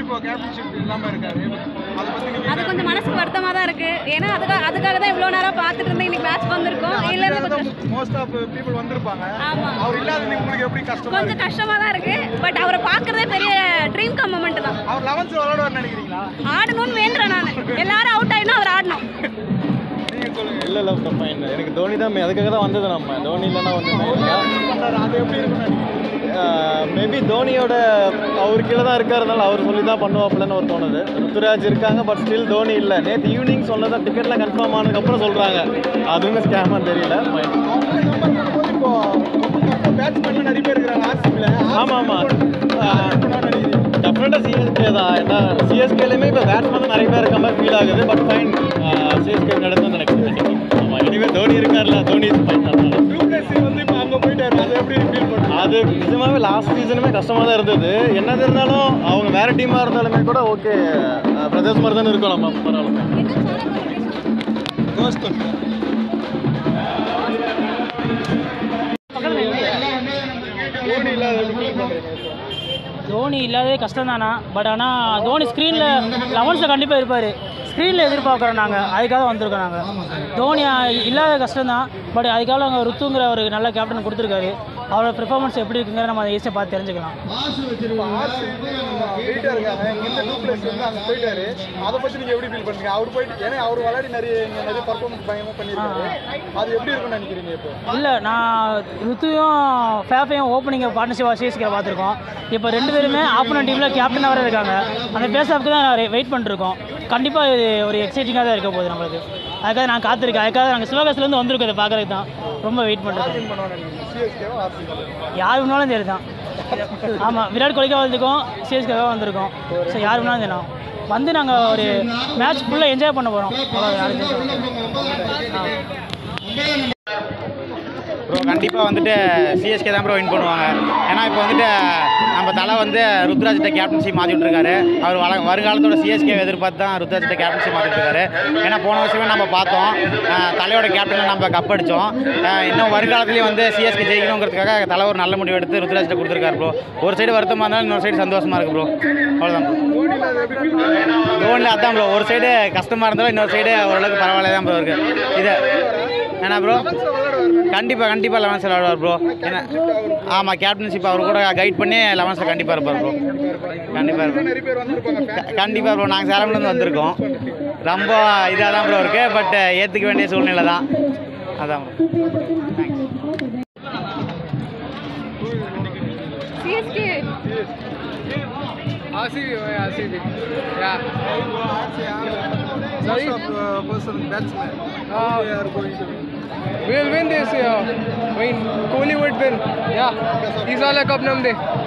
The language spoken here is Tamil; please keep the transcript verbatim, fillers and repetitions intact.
வந்து இப்போ கேப்டன்ஷிப் இல்லாம இருக்காரு. அத பத்தி நீங்க அது கொஞ்சம் மனசுக்கு வருத்தமா தான் இருக்கு. ஏன்னா அதுக்காக அதுக்காக தான் இவ்வளவு நேரம் பார்த்துட்டு இருந்தேன். இன்னைக்கு மேட்ச் வந்திருக்கோம். இல்ல மோஸ்ட் ஆஃப் பீப்பிள் வந்திருப்பாங்க. அவர் இல்லாத உங்களுக்கு எப்படி கஷ்டமா கொஞ்சம் கஷ்டமா தான் இருக்கு. பட் அவரை பார்க்கறதே பெரிய ட்ரீம் கம் மொமெண்ட் தான். அவர் லெவன்த் விளையாடுவார்னு நினைக்கிறீங்களா? ஆடணும்னு வேண்டறேன் நான். எல்லாரும் அவுட் ஆயினா அவர் ஆடணும். இல்ல இல்ல ஃபைன். எனக்கு தோனி தான் அதுக்காக தான் வந்தது. நம்ம தோனி இல்லைன்னா வந்து அது எப்படி இருக்குன்னு மேபி தோனியோட அவர் கீழே தான் இருக்காருனால அவர் சொல்லி தான் பண்ணுவாப்லன்னு ஒரு தோணுது. ருத்துராஜ் இருக்காங்க பட் ஸ்டில் தோனி இல்லை. நேற்று ஈவினிங் சொன்னதான் டிக்கெட்லாம் கன்ஃபார்ம் ஆனதுக்கப்புறம் சொல்கிறாங்க. அதுவும் ஸ்கேமாக தெரியல. ஆமாம் ஆமாம் டெஃபினட்டாக சிஎஸ்கே தான். ஏன்னா சிஎஸ்கேலையுமே இப்போ பேட்ஸ்மேன் நிறைய பேர் இருக்க மாதிரி ஃபீல் ஆகுது. பட் ஃபைன் சிஎஸ்கே நடந்து நினைக்கிறேன். ஆமாம் இனிமே தோனி இருக்கார்ல தோனி ஃபைன் வந்து இப்போ அங்கே போயிட்டாரு. அது எப்படி ஃபீல் பண்ணுறது? அது நிஜமாகவே லாஸ்ட் சீசனுமே கஷ்டமாக தான் இருந்தது. என்னது இருந்தாலும் அவங்க வேறு டீமாக இருந்தாலுமே கூட ஓகே பிரதர்ஸ் மாதிரி தானே இருக்கும். நம்ம பரவாயில்ல. தோனி இல்லாதே கஷ்டம் தானா. பட் ஆனால் தோனி ஸ்க்ரீனில் லெவன்ஸில் கண்டிப்பாக இருப்பார். ஸ்க்ரீனில் எதிர்பார்க்குறோம் நாங்கள். அதுக்காக வந்திருக்கோம் நாங்கள். தோனி இல்லாத கஷ்டம் தான். பட் அதுக்காக நாங்கள் ருத்துங்கிற ஒரு நல்ல கேப்டன் கொடுத்துருக்காரு. அவரோட பெர்ஃபார்மன்ஸ் எப்படி இருக்குங்கிற நம்ம அதை ஈஸியாக பார்த்து தெரிஞ்சுக்கலாம். அதை பற்றி நீங்கள் எப்படி ஃபீல் பண்ணுறீங்க? அவர் போயிட்டு ஏன்னா அவர் விளையாடி நிறைய நிறைய பர்ஃபார்மன்ஸ் பயங்கரமாக பண்ணியிருக்காரு. அது எப்படி இருக்குன்னு நினைக்கிறீங்க இப்போ? இல்லை நான் ருத்துவும் ஃபேஃபையும் ஓப்பனிங் பார்ட்னர்ஷிப் சிஎஸ்கே பார்த்துருக்கோம். இப்போ ரெண்டு பேருமே ஆப்போனன்ட் டீமில் கேப்டனாக வர இருக்காங்க. அந்த பேஸ் ஆஃப்க்கு தான் வெயிட் பண்ணிருக்கோம். கண்டிப்பாக இது ஒரு எக்ஸைட்டிங்காக தான் இருக்க போகுது நம்மளுக்கு. அதுக்காக நான் காத்திருக்கேன். அதுக்காக நாங்கள் சிவகாசிலேருந்து வந்திருக்கோம். இதை பார்க்குறதுக்கு தான் ரொம்ப வெயிட் பண்ணுறோம். யார் வேணாலும் சரி தான். ஆமாம் விராட் கோலிக்காக வந்திருக்கோம். சிஎஸ்கேவாக வந்திருக்கோம். ஸோ யார் வேணாலும் தெரியும் வந்து நாங்கள் ஒரு மேட்ச் ஃபுல்லாக என்ஜாய் பண்ண போகிறோம். ப்ரோ கண்டிப்பாக வந்துட்டு சிஎஸ்கே தான் ப்ரோ வின் பண்ணுவாங்க. ஏன்னா இப்போ வந்துட்டு நம்ம தலை வந்து ருத்ராஜிட்ட கேப்டன்சி மாற்றி விட்டுருக்காரு. அவர் வள வருங்காலத்தோட சிஎஸ்கே எதிர்பார்த்து தான் ருத்ராஜிட்ட கேப்டன்சி மாற்றி விட்டுருக்காரு. ஏன்னா போன வருஷமே நம்ம பார்த்தோம் தலையோட கேப்டனில் நம்ம கப் அடித்தோம். இன்னும் வருங்காலத்துலேயும் வந்து சிஎஸ்கே ஜெயிக்கணுங்கிறதுக்காக தலை ஒரு நல்ல முடிவு எடுத்து ருத்ராஜிட்ட கொடுத்துருக்காரு ப்ரோ. ஒரு சைடு வருத்தமாக இருந்தாலும் இன்னொரு சைடு சந்தோஷமாக இருக்குது ப்ரோ. அவ்வளோதான் ப்ரோ. தோனியில் அதான் ப்ரோ. ஒரு சைடு கஷ்டமாக இருந்தாலும் இன்னொரு சைடு ஓரளவுக்கு பரவாயில்ல தான் ப்ரோ இருக்குது. இது ஏன்னா ப்ரோ கண்டிப்பாக கண்டிப்பாக லெவன்ஸில் விளையாடுவார் ப்ரோ. ஏன்னா ஆமாம் கேப்டன்ஷிப் அவர் கூட கைட் பண்ணி லெவன்ஸில் கண்டிப்பாக இருப்பார் ப்ரோ. கண்டிப்பாக இருப்பார் கண்டிப்பாக ப்ரோ. நாங்கள் சேலம்லேருந்து வந்திருக்கோம். ரொம்ப இதாக தான் ப்ரோ இருக்குது. பட் ஏற்றுக்க வேண்டிய சூழ்நிலை தான். அதான் CSK R C B, R C B. Yeah. Sorry? Person batsman. How they are going to win? We'll win this year. I mean, Kohli would win. Yeah. He's all a cup number.